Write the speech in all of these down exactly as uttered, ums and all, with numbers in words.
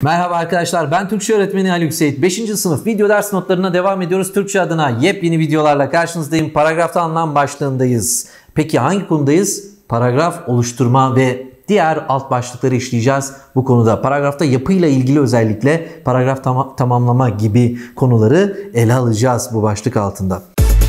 Merhaba arkadaşlar, ben Türkçe öğretmeni Ali Yüksek. beşinci sınıf video ders notlarına devam ediyoruz. Türkçe adına yepyeni videolarla karşınızdayım. Paragrafta anlam başlığındayız. Peki hangi konudayız? Paragraf oluşturma ve diğer alt başlıkları işleyeceğiz bu konuda. Paragrafta yapıyla ilgili özellikle paragraf tam tamamlama gibi konuları ele alacağız bu başlık altında.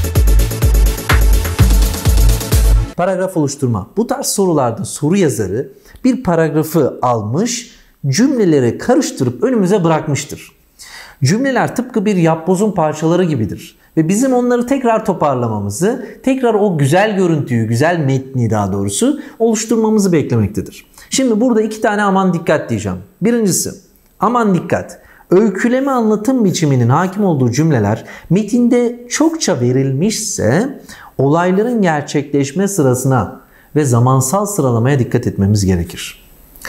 Paragraf oluşturma. Bu tarz sorularda soru yazarı bir paragrafı almış, cümleleri karıştırıp önümüze bırakmıştır. Cümleler tıpkı bir yapbozun parçaları gibidir. Ve bizim onları tekrar toparlamamızı, tekrar o güzel görüntüyü, güzel metni daha doğrusu oluşturmamızı beklemektedir. Şimdi burada iki tane aman dikkat diyeceğim. Birincisi, aman dikkat. Öyküleme anlatım biçiminin hakim olduğu cümleler metinde çokça verilmişse olayların gerçekleşme sırasına ve zamansal sıralamaya dikkat etmemiz gerekir.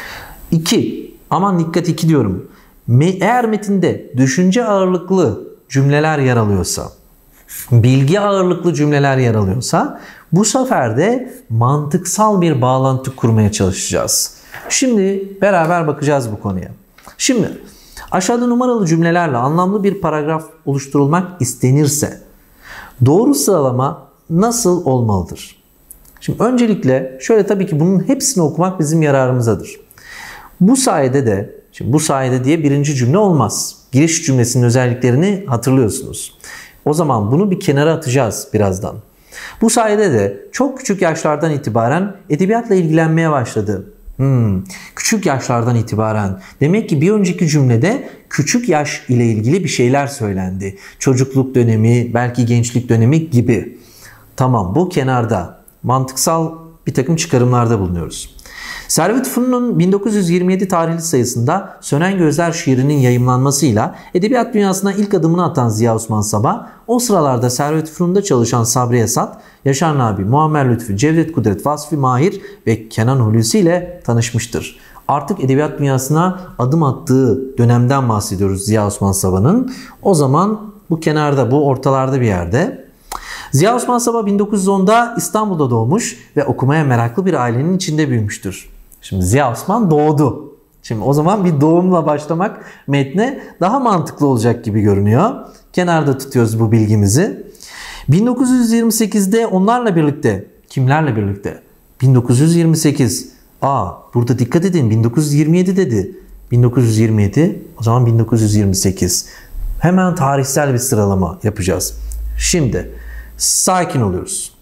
İki, aman dikkat iki diyorum. Eğer metinde düşünce ağırlıklı cümleler yer alıyorsa, bilgi ağırlıklı cümleler yer alıyorsa bu sefer de mantıksal bir bağlantı kurmaya çalışacağız. Şimdi beraber bakacağız bu konuya. Şimdi aşağıda numaralı cümlelerle anlamlı bir paragraf oluşturulmak istenirse doğru sıralama nasıl olmalıdır? Şimdi öncelikle şöyle, tabii ki bunun hepsini okumak bizim yararımızadır. Bu sayede de, şimdi bu sayede diye birinci cümle olmaz. Giriş cümlesinin özelliklerini hatırlıyorsunuz. O zaman bunu bir kenara atacağız birazdan. Bu sayede de çok küçük yaşlardan itibaren edebiyatla ilgilenmeye başladı. Hmm, küçük yaşlardan itibaren. Demek ki bir önceki cümlede küçük yaş ile ilgili bir şeyler söylendi. Çocukluk dönemi, belki gençlik dönemi gibi. Tamam, bu kenarda. Mantıksal bir takım çıkarımlarda bulunuyoruz. Servet Fünun'un bin dokuz yüz yirmi yedi tarihli sayısında Sönen Gözler şiirinin yayımlanmasıyla edebiyat dünyasına ilk adımını atan Ziya Osman Sabah, o sıralarda Servet Fünun'da çalışan Sabri Esat, Yaşar Nabi, Muammer Lütfü, Cevdet Kudret, Vasfi Mahir ve Kenan Hulusi ile tanışmıştır. Artık edebiyat dünyasına adım attığı dönemden bahsediyoruz Ziya Osman Sabah'ın. O zaman bu kenarda, bu ortalarda bir yerde. Ziya Osman Sabah bin dokuz yüz onda İstanbul'da doğmuş ve okumaya meraklı bir ailenin içinde büyümüştür. Şimdi Ziya Osman doğdu. Şimdi o zaman bir doğumla başlamak metne daha mantıklı olacak gibi görünüyor. Kenarda tutuyoruz bu bilgimizi. bin dokuz yüz yirmi sekizde onlarla birlikte, kimlerle birlikte? bin dokuz yüz yirmi sekiz. Aa, burada dikkat edin, bin dokuz yüz yirmi yedi dedi. bin dokuz yüz yirmi yedi, o zaman bin dokuz yüz yirmi sekiz. Hemen tarihsel bir sıralama yapacağız. Şimdi sakin oluyoruz.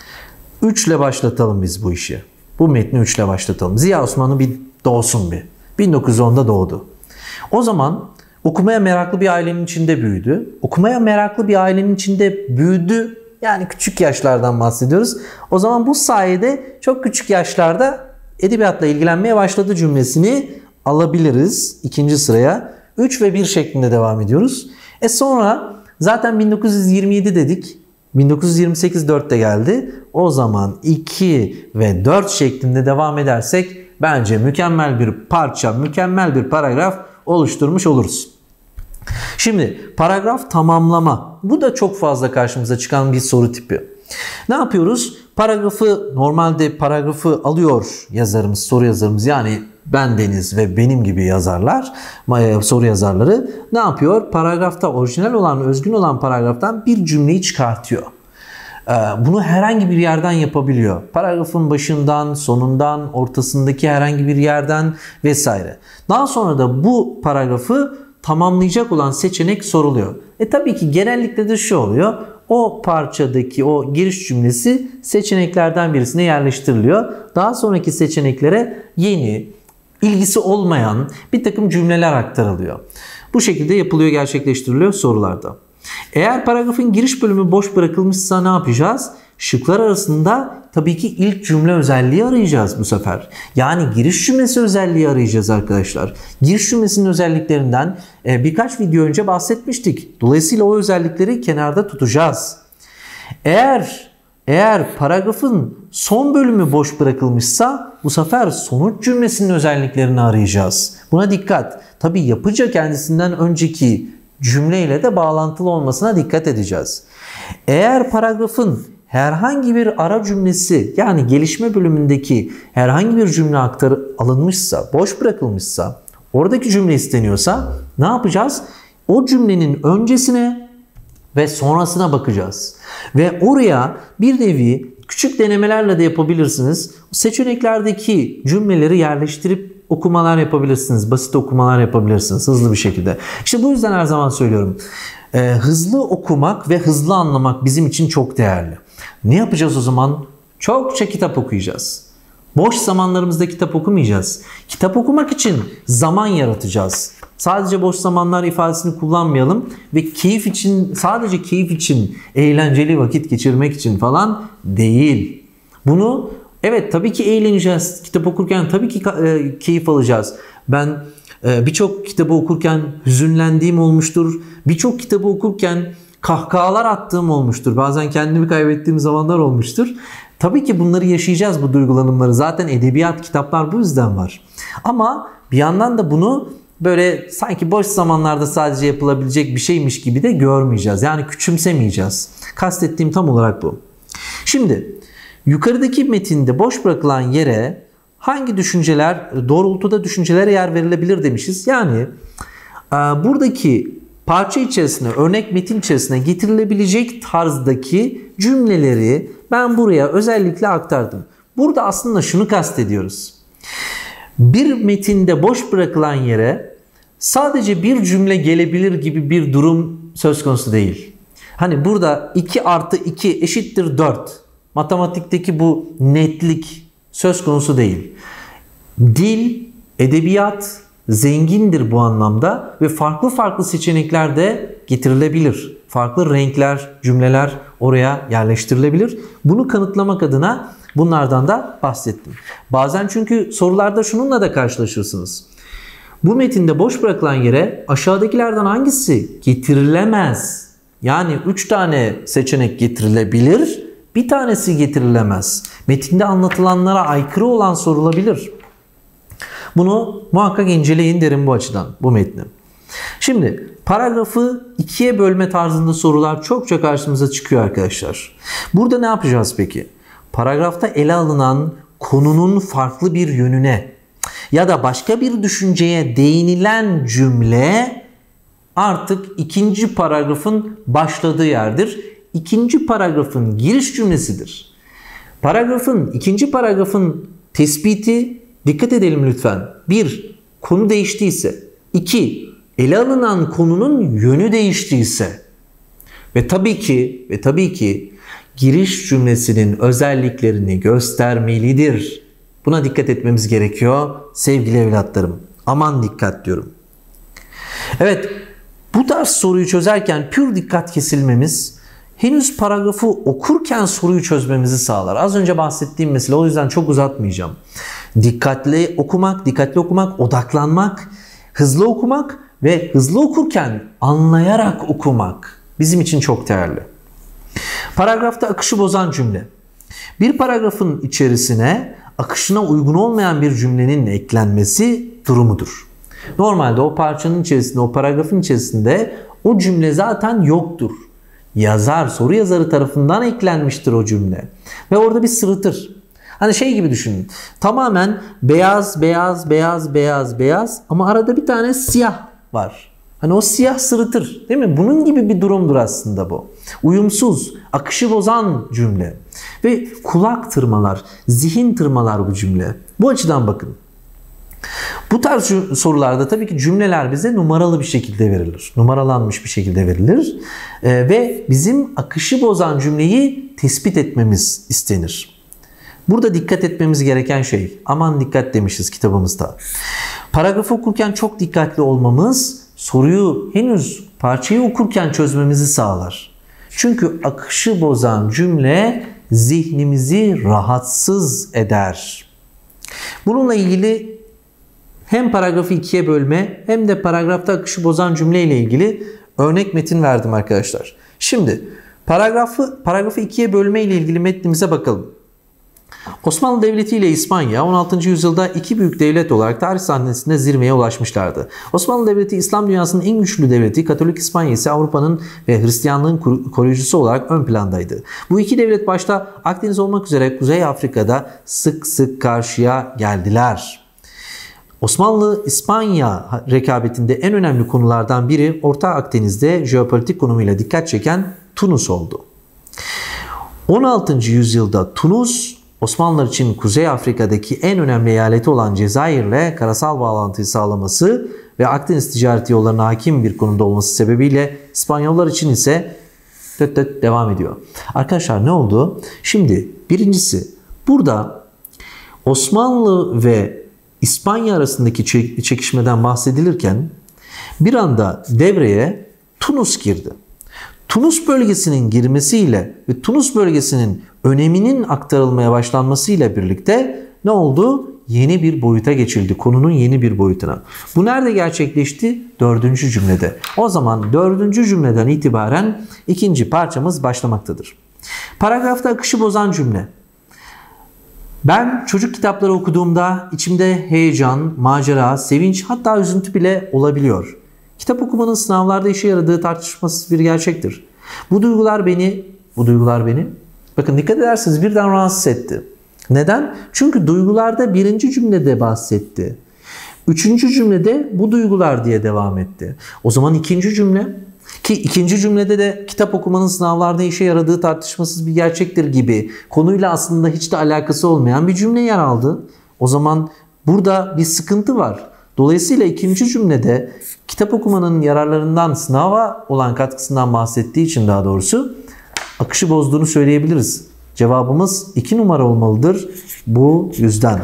üç ile başlatalım biz bu işi. Bu metni üç ile başlatalım. Ziya Osman'ı bir doğsun bir. bin dokuz yüz onda doğdu. O zaman okumaya meraklı bir ailenin içinde büyüdü. Okumaya meraklı bir ailenin içinde büyüdü. Yani küçük yaşlardan bahsediyoruz. O zaman bu sayede çok küçük yaşlarda edebiyatla ilgilenmeye başladı cümlesini alabiliriz ikinci sıraya. üç ve bir şeklinde devam ediyoruz. E sonra zaten bin dokuz yüz yirmi yedi dedik. bin dokuz yüz yirmi sekiz dörtte geldi. O zaman iki ve dört şeklinde devam edersek bence mükemmel bir parça, mükemmel bir paragraf oluşturmuş oluruz. Şimdi paragraf tamamlama. Bu da çok fazla karşımıza çıkan bir soru tipi. Ne yapıyoruz? Paragrafı, normalde paragrafı alıyor yazarımız, soru yazarımız, yani ben Deniz ve benim gibi yazarlar, soru yazarları ne yapıyor? Paragrafta orijinal olan, özgün olan paragraftan bir cümleyi çıkartıyor. Bunu herhangi bir yerden yapabiliyor. Paragrafın başından, sonundan, ortasındaki herhangi bir yerden vesaire. Daha sonra da bu paragrafı tamamlayacak olan seçenek soruluyor. E tabii ki genellikle de şu oluyor. O parçadaki o giriş cümlesi seçeneklerden birisine yerleştiriliyor. Daha sonraki seçeneklere yeni, ilgisi olmayan bir takım cümleler aktarılıyor. Bu şekilde yapılıyor, gerçekleştiriliyor sorularda. Eğer paragrafın giriş bölümü boş bırakılmışsa ne yapacağız? Şıklar arasında tabii ki ilk cümle özelliği arayacağız bu sefer. Yani giriş cümlesi özelliği arayacağız arkadaşlar. Giriş cümlesinin özelliklerinden birkaç video önce bahsetmiştik. Dolayısıyla o özellikleri kenarda tutacağız. Eğer eğer paragrafın son bölümü boş bırakılmışsa bu sefer sonuç cümlesinin özelliklerini arayacağız. Buna dikkat. Tabii yapıca kendisinden önceki cümleyle de bağlantılı olmasına dikkat edeceğiz. Eğer paragrafın herhangi bir ara cümlesi, yani gelişme bölümündeki herhangi bir cümle aktarı alınmışsa, boş bırakılmışsa oradaki cümle isteniyorsa ne yapacağız? O cümlenin öncesine ve sonrasına bakacağız. Ve oraya bir nevi küçük denemelerle de yapabilirsiniz. Seçeneklerdeki cümleleri yerleştirip okumalar yapabilirsiniz. Basit okumalar yapabilirsiniz hızlı bir şekilde. İşte bu yüzden her zaman söylüyorum. Ee, hızlı okumak ve hızlı anlamak bizim için çok değerli. Ne yapacağız o zaman? Çokça kitap okuyacağız. Boş zamanlarımızda kitap okumayacağız. Kitap okumak için zaman yaratacağız. Sadece boş zamanlar ifadesini kullanmayalım ve keyif için, sadece keyif için, eğlenceli vakit geçirmek için falan değil. Bunu evet tabii ki eğleneceğiz. Kitap okurken tabii ki e, keyif alacağız. Ben e, birçok kitabı okurken hüzünlendiğim olmuştur. Birçok kitabı okurken kahkahalar attığım olmuştur. Bazen kendimi kaybettiğim zamanlar olmuştur. Tabii ki bunları yaşayacağız, bu duygulanımları. Zaten edebiyat, kitaplar bu yüzden var. Ama bir yandan da bunu böyle sanki boş zamanlarda sadece yapılabilecek bir şeymiş gibi de görmeyeceğiz. Yani küçümsemeyeceğiz. Kastettiğim tam olarak bu. Şimdi yukarıdaki metinde boş bırakılan yere hangi düşünceler, doğrultuda düşüncelere yer verilebilir demişiz. Yani buradaki parça içerisine, örnek metin içerisine getirilebilecek tarzdaki cümleleri ben buraya özellikle aktardım. Burada aslında şunu kastediyoruz. Bir metinde boş bırakılan yere sadece bir cümle gelebilir gibi bir durum söz konusu değil. Hani burada iki artı iki eşittir dört. Matematikteki bu netlik söz konusu değil. Dil, edebiyat zengindir bu anlamda ve farklı farklı seçenekler de getirilebilir. Farklı renkler, cümleler oraya yerleştirilebilir. Bunu kanıtlamak adına bunlardan da bahsettim. Bazen çünkü sorularda şununla da karşılaşırsınız. Bu metinde boş bırakılan yere aşağıdakilerden hangisi getirilemez? Yani üç tane seçenek getirilebilir, bir tanesi getirilemez. Metinde anlatılanlara aykırı olan sorulabilir. Bunu muhakkak inceleyin derim bu açıdan, bu metni. Şimdi paragrafı ikiye bölme tarzında sorular çokça karşımıza çıkıyor arkadaşlar. Burada ne yapacağız peki? Paragrafta ele alınan konunun farklı bir yönüne ya da başka bir düşünceye değinilen cümle artık ikinci paragrafın başladığı yerdir. İkinci paragrafın giriş cümlesidir. Paragrafın, ikinci paragrafın tespiti, dikkat edelim lütfen. Bir, konu değiştiyse. İki, ele alınan konunun yönü değiştiyse. Ve tabii ki, ve tabii ki giriş cümlesinin özelliklerini göstermelidir. Buna dikkat etmemiz gerekiyor sevgili evlatlarım. Aman dikkat diyorum. Evet, bu tarz soruyu çözerken pür dikkat kesilmemiz henüz paragrafı okurken soruyu çözmemizi sağlar. Az önce bahsettiğim mesele, o yüzden çok uzatmayacağım. Dikkatli okumak, dikkatli okumak, odaklanmak, hızlı okumak ve hızlı okurken anlayarak okumak bizim için çok değerli. Paragrafta akışı bozan cümle. Bir paragrafın içerisine akışına uygun olmayan bir cümlenin eklenmesi durumudur. Normalde o parçanın içerisinde, o paragrafın içerisinde o cümle zaten yoktur. Yazar, soru yazarı tarafından eklenmiştir o cümle. Ve orada bir sırıtır. Hani şey gibi düşünün. Tamamen beyaz, beyaz, beyaz, beyaz, beyaz ama arada bir tane siyah var. Hani o siyah sırıtır, değil mi? Bunun gibi bir durumdur aslında bu. Uyumsuz, akışı bozan cümle. Ve kulak tırmalar, zihin tırmalar bu cümle. Bu açıdan bakın. Bu tarz sorularda tabii ki cümleler bize numaralı bir şekilde verilir. Numaralanmış bir şekilde verilir. Ee, ve bizim akışı bozan cümleyi tespit etmemiz istenir. Burada dikkat etmemiz gereken şey, aman dikkat demişiz kitabımızda. Paragrafı okurken çok dikkatli olmamız soruyu henüz parçayı okurken çözmemizi sağlar. Çünkü akışı bozan cümle zihnimizi rahatsız eder. Bununla ilgili hem paragrafı ikiye bölme hem de paragrafta akışı bozan cümle ile ilgili örnek metin verdim arkadaşlar. Şimdi paragrafı paragrafı ikiye bölme ile ilgili metnimize bakalım. Osmanlı Devleti ile İspanya on altıncı yüzyılda iki büyük devlet olarak tarih sahnesinde zirveye ulaşmışlardı. Osmanlı Devleti İslam dünyasının en güçlü devleti, Katolik İspanya ise Avrupa'nın ve Hristiyanlığın koruyucusu olarak ön plandaydı. Bu iki devlet başta Akdeniz olmak üzere Kuzey Afrika'da sık sık karşıya geldiler. Osmanlı-İspanya rekabetinde en önemli konulardan biri Orta Akdeniz'de jeopolitik konumuyla dikkat çeken Tunus oldu. on altıncı yüzyılda Tunus, Osmanlılar için Kuzey Afrika'daki en önemli eyaleti olan Cezayir'le karasal bağlantıyı sağlaması ve Akdeniz ticareti yollarına hakim bir konumda olması sebebiyle İspanyollar için ise tıt tıt devam ediyor. Arkadaşlar ne oldu? Şimdi birincisi burada Osmanlı ve İspanya arasındaki çekişmeden bahsedilirken bir anda devreye Tunus girdi. Tunus bölgesinin girmesiyle ve Tunus bölgesinin öneminin aktarılmaya başlanmasıyla birlikte ne oldu? Yeni bir boyuta geçildi. Konunun yeni bir boyutuna. Bu nerede gerçekleşti? Dördüncü cümlede. O zaman dördüncü cümleden itibaren ikinci parçamız başlamaktadır. Paragrafta akışı bozan cümle. Ben çocuk kitapları okuduğumda içimde heyecan, macera, sevinç hatta üzüntü bile olabiliyor. Kitap okumanın sınavlarda işe yaradığı tartışmasız bir gerçektir. Bu duygular beni, bu duygular beni, bakın dikkat ederseniz birden rahatsız etti. Neden? Çünkü duygularda birinci cümlede bahsetti. Üçüncü cümlede bu duygular diye devam etti. O zaman ikinci cümle, ki ikinci cümlede de kitap okumanın sınavlarda işe yaradığı tartışmasız bir gerçektir gibi konuyla aslında hiç de alakası olmayan bir cümle yer aldı. O zaman burada bir sıkıntı var. Dolayısıyla ikinci cümlede kitap okumanın yararlarından, sınava olan katkısından bahsettiği için daha doğrusu akışı bozduğunu söyleyebiliriz. Cevabımız iki numara olmalıdır bu yüzden.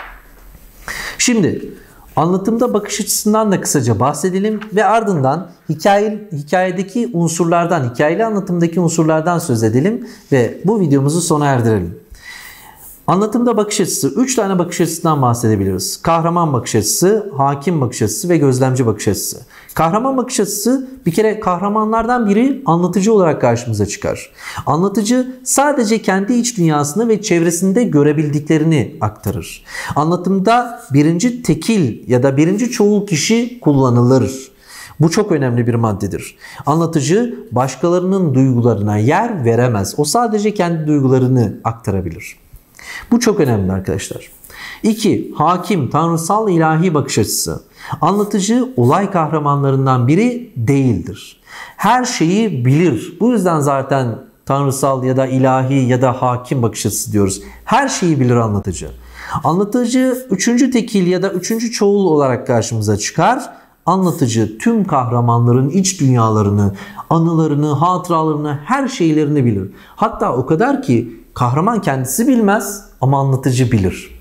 Şimdi anlatımda bakış açısından da kısaca bahsedelim ve ardından hikaye, hikayedeki unsurlardan, hikayeli anlatımdaki unsurlardan söz edelim ve bu videomuzu sona erdirelim. Anlatımda bakış açısı, üç tane bakış açısından bahsedebiliriz. Kahraman bakış açısı, hakim bakış açısı ve gözlemci bakış açısı. Kahraman bakış açısı bir kere kahramanlardan biri anlatıcı olarak karşımıza çıkar. Anlatıcı sadece kendi iç dünyasını ve çevresinde görebildiklerini aktarır. Anlatımda birinci tekil ya da birinci çoğul kişi kullanılır. Bu çok önemli bir maddedir. Anlatıcı başkalarının duygularına yer veremez. O sadece kendi duygularını aktarabilir. Bu çok önemli arkadaşlar. İki, hakim, tanrısal ilahi bakış açısı. Anlatıcı olay kahramanlarından biri değildir. Her şeyi bilir. Bu yüzden zaten tanrısal ya da ilahi ya da hakim bakış açısı diyoruz. Her şeyi bilir anlatıcı. Anlatıcı üçüncü tekil ya da üçüncü çoğul olarak karşımıza çıkar. Anlatıcı tüm kahramanların iç dünyalarını, anılarını, hatıralarını, her şeylerini bilir. Hatta o kadar ki kahraman kendisi bilmez ama anlatıcı bilir.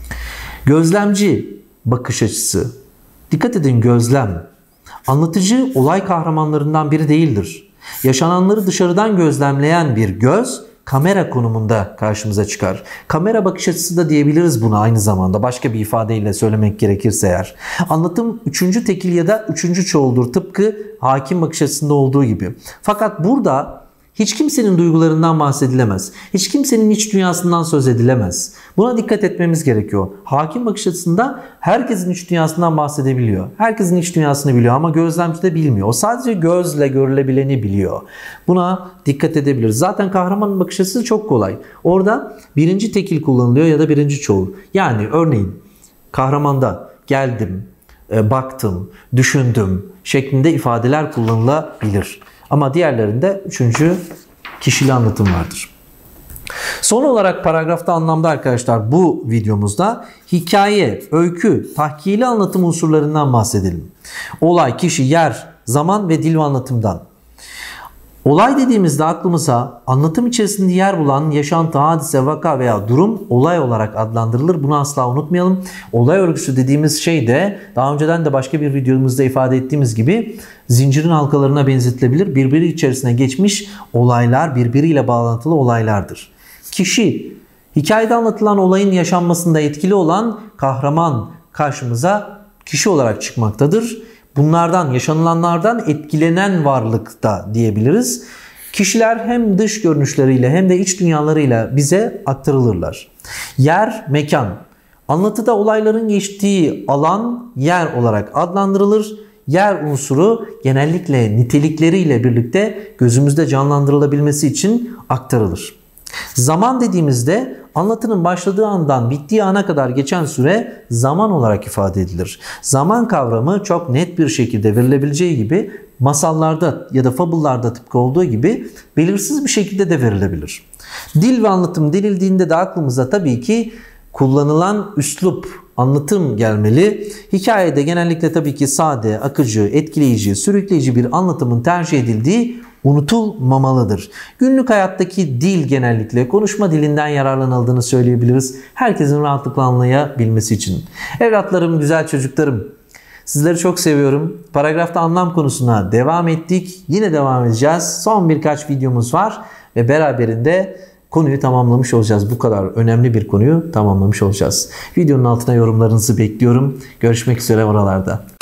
Gözlemci bakış açısı. Dikkat edin, gözlem. Anlatıcı olay kahramanlarından biri değildir. Yaşananları dışarıdan gözlemleyen bir göz kamera konumunda karşımıza çıkar. Kamera bakış açısı da diyebiliriz buna aynı zamanda. Başka bir ifadeyle söylemek gerekirse eğer. Anlatım üçüncü tekil ya da üçüncü çoğuldur. Tıpkı hakim bakış açısında olduğu gibi. Fakat burada hiç kimsenin duygularından bahsedilemez. Hiç kimsenin iç dünyasından söz edilemez. Buna dikkat etmemiz gerekiyor. Hakim bakış açısında herkesin iç dünyasından bahsedebiliyor. Herkesin iç dünyasını biliyor ama gözlemci de bilmiyor. O sadece gözle görülebileni biliyor. Buna dikkat edebiliriz. Zaten kahramanın bakış açısı çok kolay. Orada birinci tekil kullanılıyor ya da birinci çoğul. Yani örneğin kahramanda geldim, baktım, düşündüm şeklinde ifadeler kullanılabilir. Ama diğerlerinde üçüncü kişili anlatım vardır. Son olarak paragrafta anlamda arkadaşlar bu videomuzda hikaye, öykü, tahkili anlatım unsurlarından bahsedelim. Olay, kişi, yer, zaman ve dil ve anlatımdan. Olay dediğimizde aklımıza anlatım içerisinde yer bulan yaşantı, hadise, vaka veya durum olay olarak adlandırılır. Bunu asla unutmayalım. Olay örgüsü dediğimiz şey de daha önceden de başka bir videomuzda ifade ettiğimiz gibi zincirin halkalarına benzetilebilir. Birbiri içerisine geçmiş olaylar, birbiriyle bağlantılı olaylardır. Kişi, hikayede anlatılan olayın yaşanmasında etkili olan kahraman karşımıza kişi olarak çıkmaktadır. Bunlardan, yaşanılanlardan etkilenen varlık da diyebiliriz. Kişiler hem dış görünüşleriyle hem de iç dünyalarıyla bize aktarılırlar. Yer, mekan. Anlatıda olayların geçtiği alan yer olarak adlandırılır. Yer unsuru genellikle nitelikleriyle birlikte gözümüzde canlandırılabilmesi için aktarılır. Zaman dediğimizde anlatının başladığı andan bittiği ana kadar geçen süre zaman olarak ifade edilir. Zaman kavramı çok net bir şekilde verilebileceği gibi masallarda ya da fabullarda tıpkı olduğu gibi belirsiz bir şekilde de verilebilir. Dil ve anlatım denildiğinde de aklımıza tabii ki kullanılan üslup, anlatım gelmeli. Hikayede genellikle tabii ki sade, akıcı, etkileyici, sürükleyici bir anlatımın tercih edildiği unutulmamalıdır. Günlük hayattaki dil genellikle konuşma dilinden yararlanıldığını söyleyebiliriz. Herkesin rahatlıkla anlayabilmesi için. Evlatlarım, güzel çocuklarım, sizleri çok seviyorum. Paragrafta anlam konusuna devam ettik. Yine devam edeceğiz. Son birkaç videomuz var ve beraberinde konuyu tamamlamış olacağız. Bu kadar önemli bir konuyu tamamlamış olacağız. Videonun altına yorumlarınızı bekliyorum. Görüşmek üzere oralarda.